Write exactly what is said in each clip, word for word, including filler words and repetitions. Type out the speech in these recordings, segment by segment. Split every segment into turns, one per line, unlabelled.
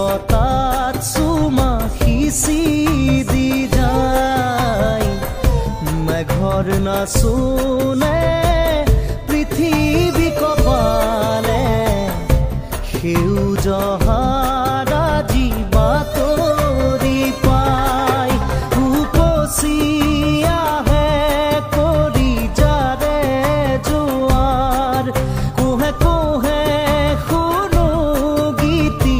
পতাত চুমা সিঁচি দি যায় মেঘৰ নাচোনে পৃথিৱী কপালে সেউজ হাৰা জীৱা তৰি পাই উপচি আহে কৰি যাৰে জোৱাৰ কোহে কোহে শুনো গীতি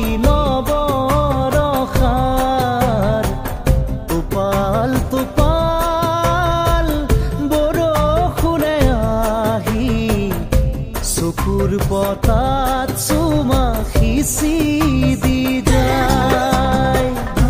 নৱৰসাৰ টোপাল টোপাল বৰষুণে আহি চকুৰ পতাত চুমা সিঁচি দি যায়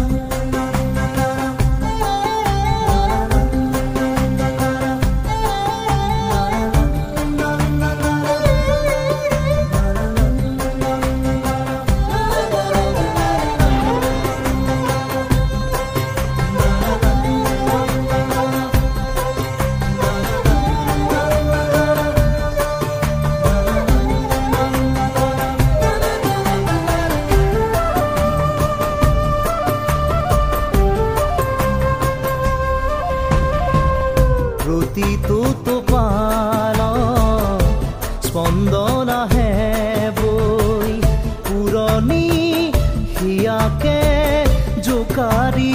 প্ৰতিটো টোপাল স্পন্দন আহে বৈ পুৰণি হিয়াকে জোকাৰি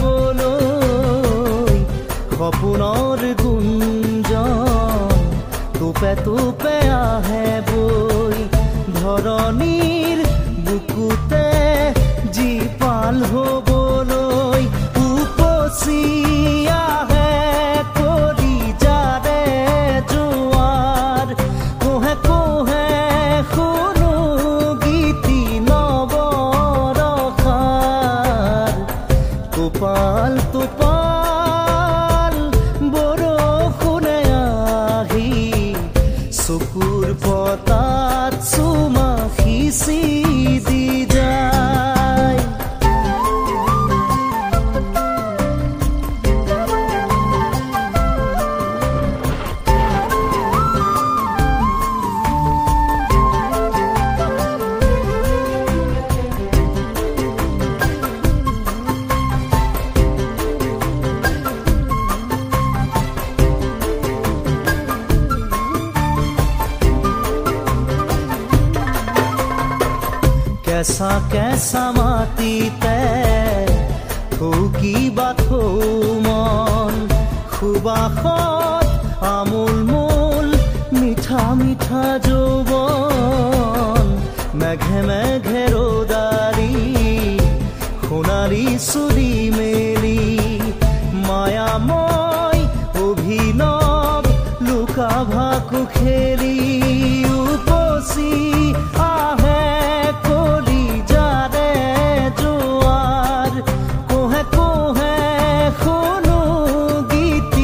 যাবলৈ সপোনৰ গুঞ্জন টোপে টোপে আহে বৈ ধৰণিৰ বুকুতে জীপাল হ'বলৈ উপচি আহে কৰি যাৰে জোৱাৰ কোহে কোহে শুনো গীতি নৱৰসাৰ টোপাল টোপাল বৰষুণে আহি চকুৰ পতাত চুমা সিঁচি দি যায় কেঁচা কেঁচা মাটিতে থৌকিবা থৌ মন সুবাসত আমোল মোল মিঠা মিঠা যৌৱন মেঘে মেঘে ৰ'দাৰি সোণালী চুৰি মেলি মায়াময় অভিনৱ লুকা ভাকু খেলি উপচি আহে কৰি যাৰে জোৱাৰ কোহে কোহে শুনো গীতি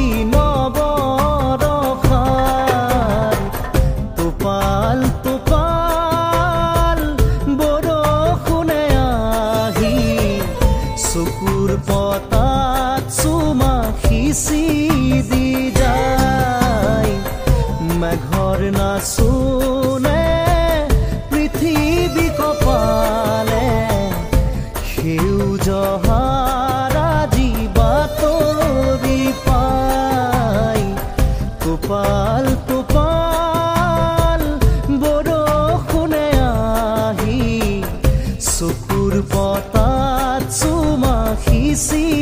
নৱৰসাৰ টোপাল টোপাল বৰষুণে আহি চকুৰ পতাত চুমা সিঁচি দি যায় মেঘৰ নাচোনে পৃথিৱী কপালে সেউজ হাৰা জীৱা তৰি পাই টোপাল টোপাল বৰষুণে আহি চকুৰ পতাত চুমা সিঁচি